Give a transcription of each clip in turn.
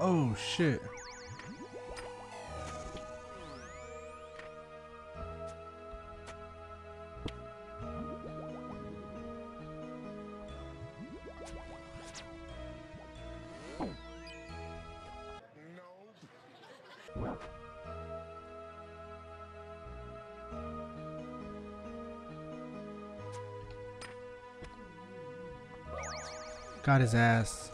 Oh shit. Got his ass.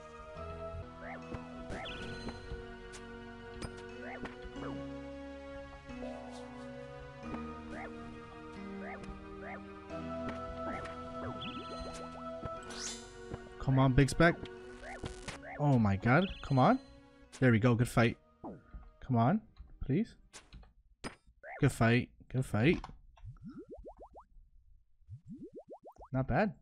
Come on, Big Spec. Oh my god. Come on. There we go. Good fight. Come on. Please. Good fight. Good fight. Not bad.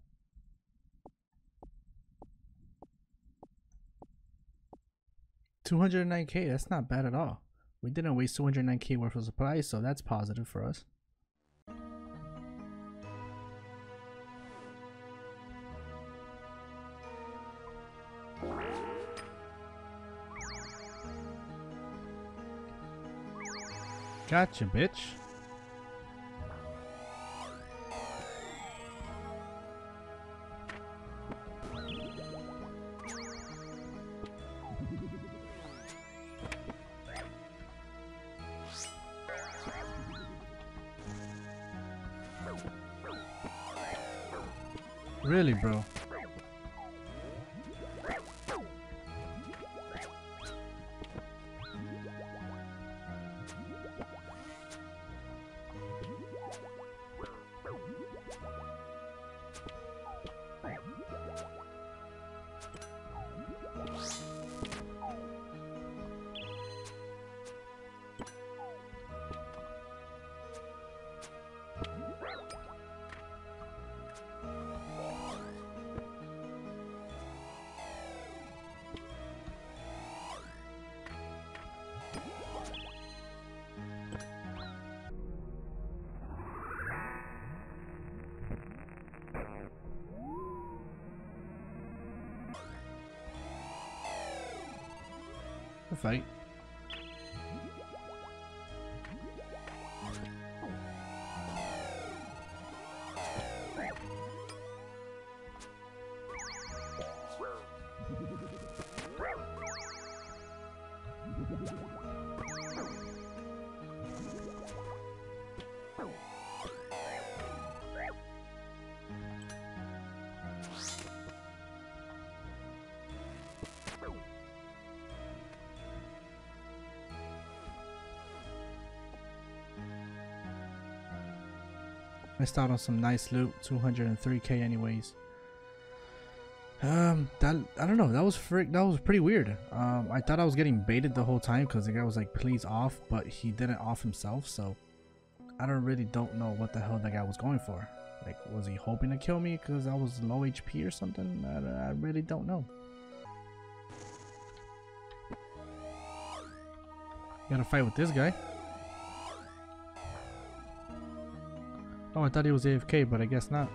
$209K. That's not bad at all. We didn't waste $209K worth of supplies, so that's positive for us. Gotcha, bitch. Really, bro? A fight. Missed out on some nice loot. 203K anyways. I don't know. That was pretty weird. I thought I was getting baited the whole time because the guy was like, please off, but he didn't off himself. So I don't know what the hell that guy was going for. Like, was he hoping to kill me because I was low HP or something? I really don't know. Gotta fight with this guy. Oh, I thought he was AFK, but I guess not.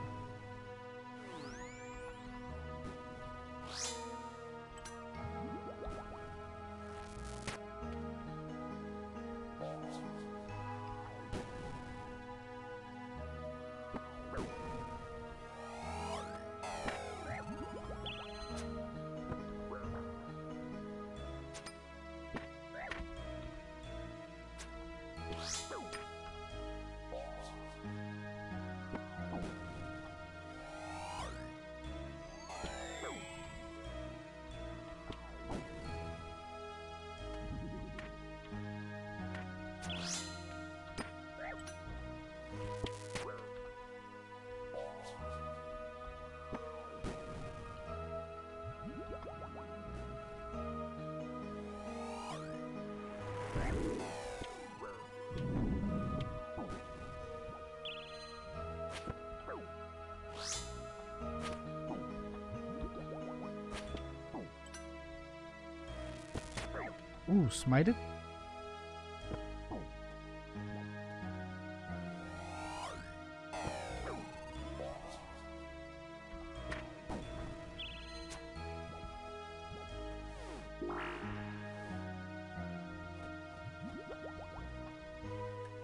Ooh, smited?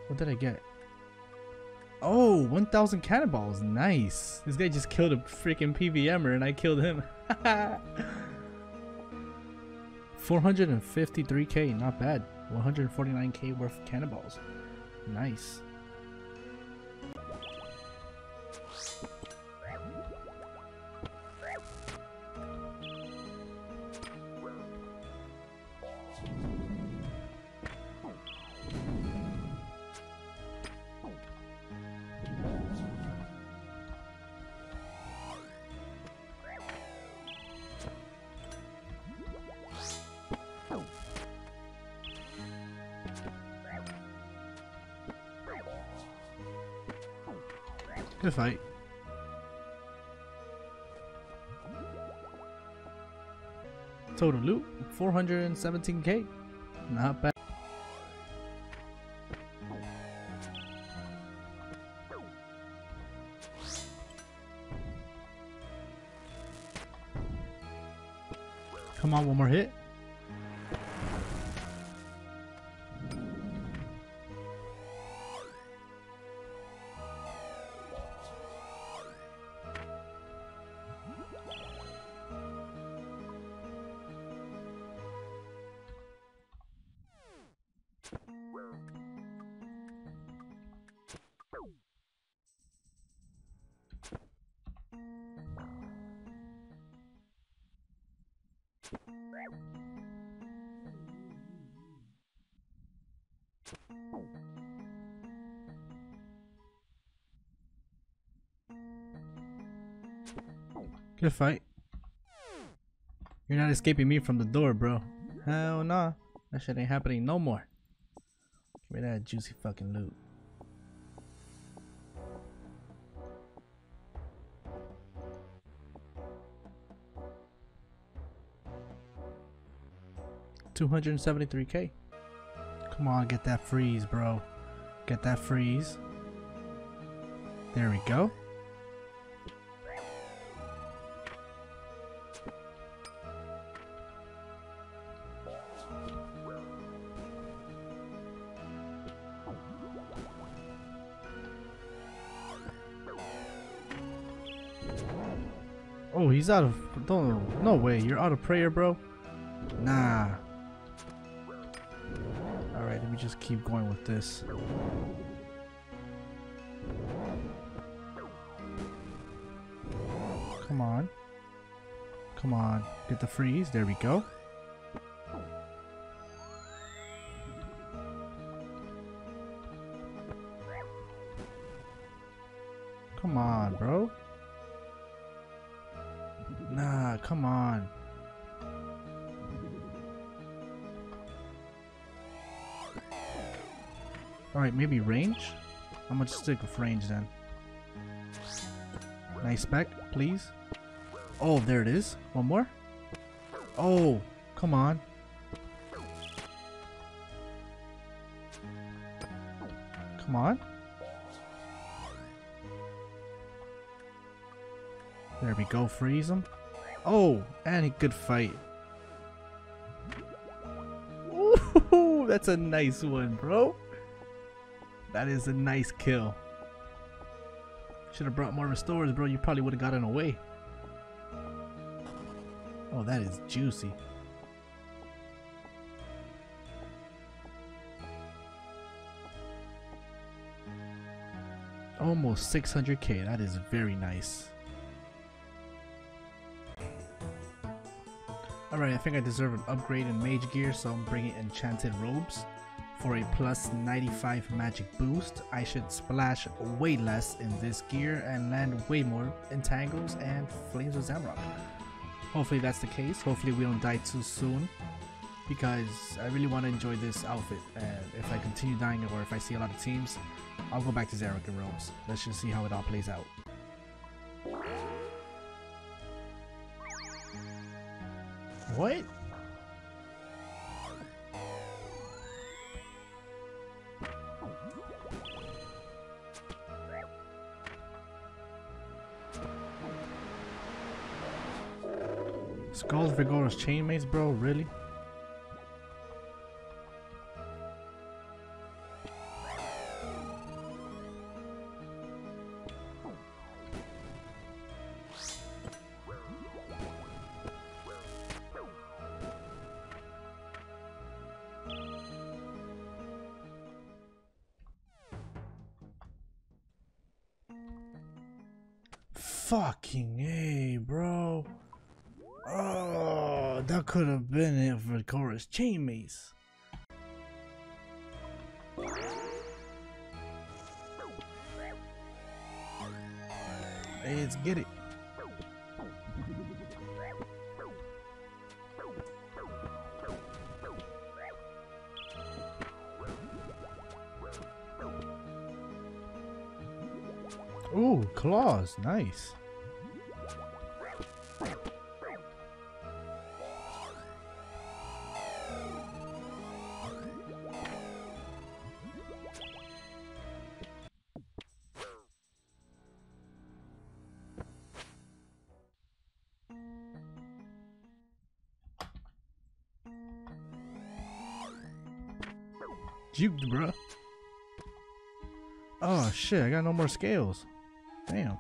What did I get? Oh, 1,000 cannonballs. Nice. This guy just killed a freaking PVMer and I killed him. 453k, not bad. 149k worth of cannonballs. Nice. Good fight. Total loot 417k. Not bad. Come on, one more hit. Good fight. You're not escaping me from the door, bro. Hell nah. That shit ain't happening no more. Give me that juicy fucking loot. $273k. Come on, get that freeze, bro. Get that freeze. There we go. Oh, he's out of... No way, you're out of prayer, bro. Nah. Alright, let me just keep going with this. Come on. Come on. Get the freeze. There we go. Come on, bro. Nah, come on. Alright, maybe range? I'm gonna stick with range then. Nice spec, please. Oh, there it is. One more. Oh, come on. Come on. There we go, freeze him. Oh, and a good fight. Ooh, that's a nice one, bro. That is a nice kill. Should have brought more restores, bro. You probably would have gotten away. Oh, that is juicy. Almost 600k. That is very nice. Alright, I think I deserve an upgrade in mage gear, so I'm bringing enchanted robes. For a plus 95 magic boost, I should splash way less in this gear and land way more in Tangles and Flames of Zamorak. Hopefully that's the case. Hopefully we don't die too soon, because I really want to enjoy this outfit. And if I continue dying or if I see a lot of teams, I'll go back to Zamorak and robes. Let's just see how it all plays out. What? Skulls Vigorous chainmates, bro? Really? Fucking A, bro. Oh, that could have been it for Chorus Chain Maze. Hey, let's get it. Ooh, claws, nice. Juked, bruh. Oh shit, I got no more scales. Damn.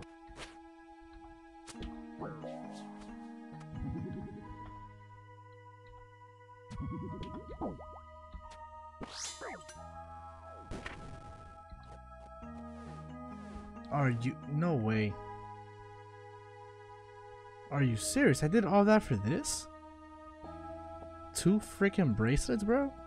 Are you? No way. Are you serious? I did all that for this? 2 freaking bracelets, bro?